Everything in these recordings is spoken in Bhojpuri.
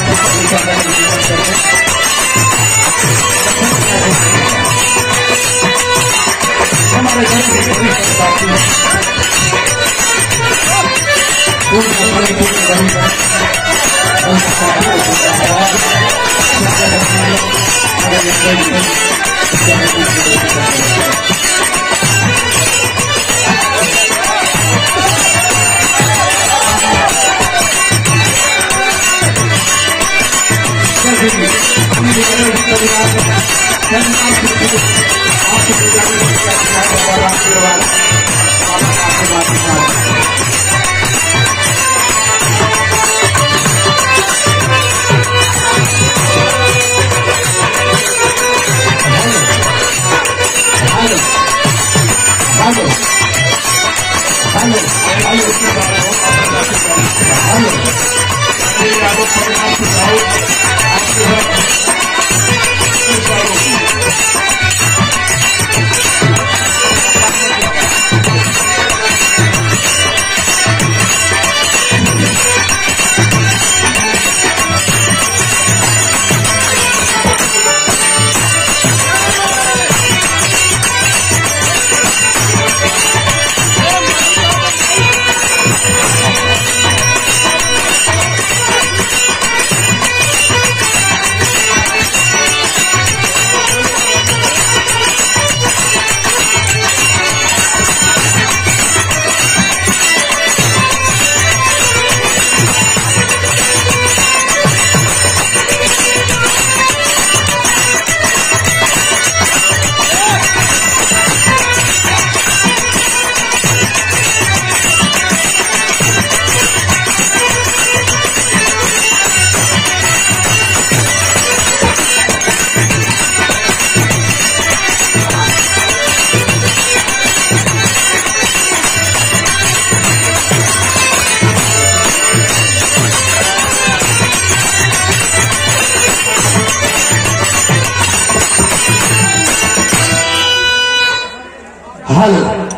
हेलो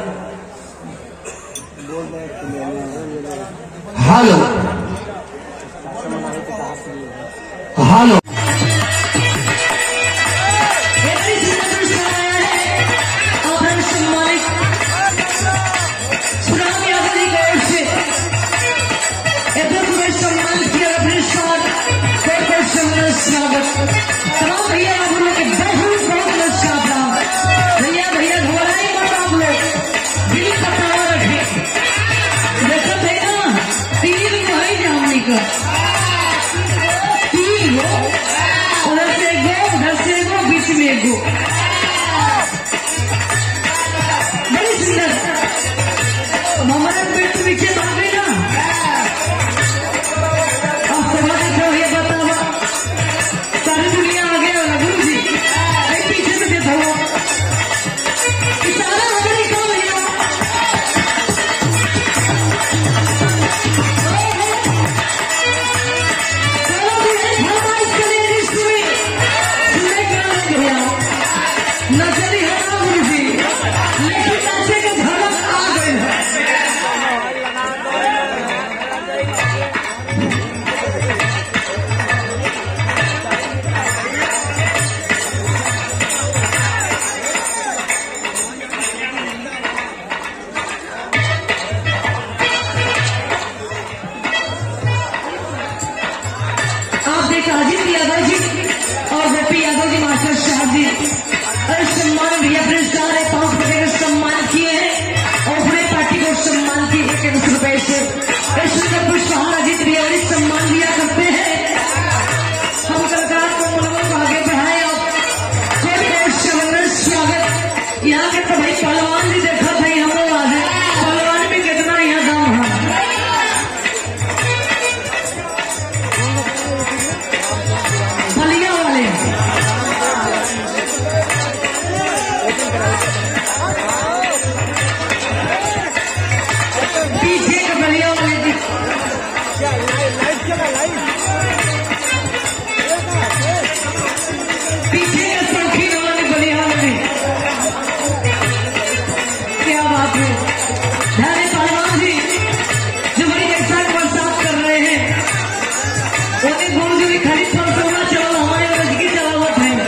हेलो हेलो बड़ी सुंदर हमारा पेट पीछे भाग गई ना। अब सभा देखो ये बताओ सारी दुनिया आ गया गुरु जी पीछे से देखो इशारा हमारी कौन है नजरी है गुरु जी लेकिन नाचे के धड़क आ गए हैं। आप देखा अजीत यादव जी और जेपी यादव जी मास्टर साहब जी सम्मान भैया पुरस्कार है 5 रुपए का सम्मान किए हैं और पूरे पार्टी को सम्मान किए 1 रुपए से पुष्पहार अजीत भैया सम्मान दिया करते हैं। हम सरकार को मनोबल को आगे बढ़ाए और स्वागत यहाँ के तो भाई पहलवान भी देखा था हम लोग आज है पहलवान भी कितना यहाँ दाम है। बलिया वाले पीछे का बलिया फोन जो खाली सोना चला हमारे रजगी चलावट है।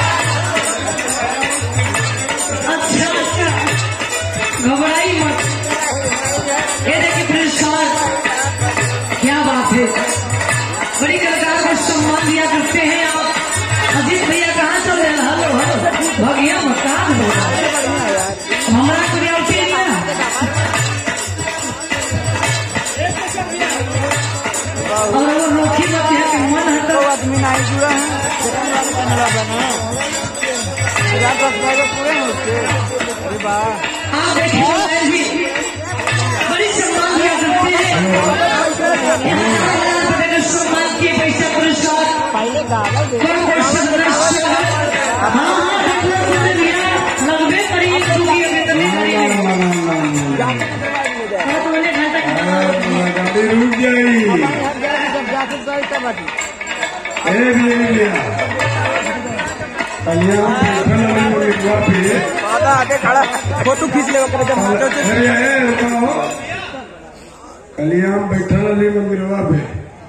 अच्छा अच्छा घबराई मत। ये देखिए पुरस्कार क्या बात है। बड़ी कलाकार को सम्मान दिया करते हैं आप। अजीत भैया कहाँ चल रहे हैं? हेलो हेलो भगिया मकान होगा हमारा को नहीं ना। और वो रोकी मत है कि मन है तो आदमी नहीं जुड़ा है पूरे हैं उसके। अरे वाह आप देखिए जी बड़ी सम्मान दिया करते हैं। सम्मान किए पैसा पुरस्कार पहले गाला दे नब्बे करीब गाड़ी रुक गई। आगे खड़ा फोटो खींच ले कलियाम बैठल अली मंदिरवा पे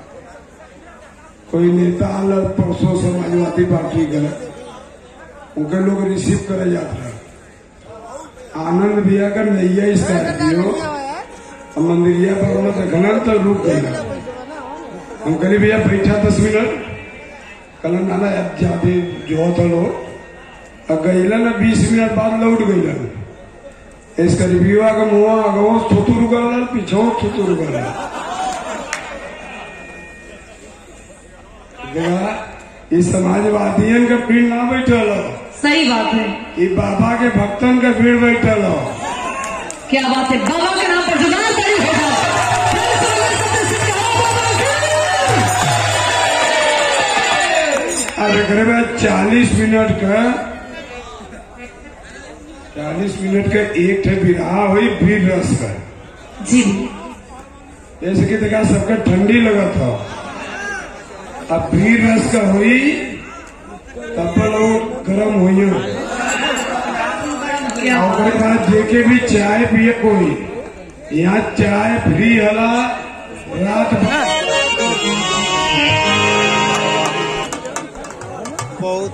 कोई नेता अलग परसों समाजवादी पार्टी गए उनके लोग रिसीव करे जाते रहे। आनंद भैया का नैया स्कॉर्पियो मंदिरिया पर देखना तो रुक गया। हम कहली भैया बैठा 10 मिनट कल नाना ज्यादा जो तो लो गईलन 20 मिनट बाद लौट गईलन। इसका रिव्यू का मुआ अगो थुतु रुकल पीछो थुतु रुकल। इस समाजवादियन का भीड़ ना बैठल हो। सही बात है। ये बाबा के भक्तन का भीड़ बैठल हो। क्या बात है। बाबा के नाम पर जुगाड़ करी होगा। अरे करीब 40 मिनट का एक ठे बिरहा हुई वीर रस का जी। जैसे कि देखा सबका ठंडी लगा था। अब वीर रस का हुई तब लोग गर्म हुई और बाद जेके भी चाय पिए कोई यहाँ चाय फ्री हला रात बहुत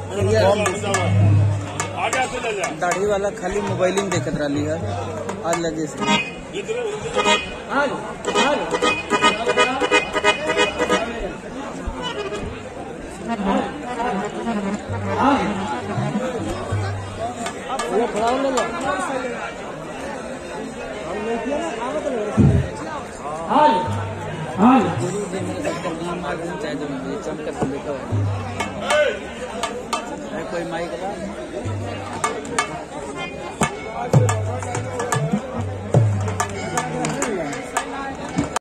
दाढ़ी वाला खाली मोबाइलिंग देखत रही है आज लगे से। कोई माइक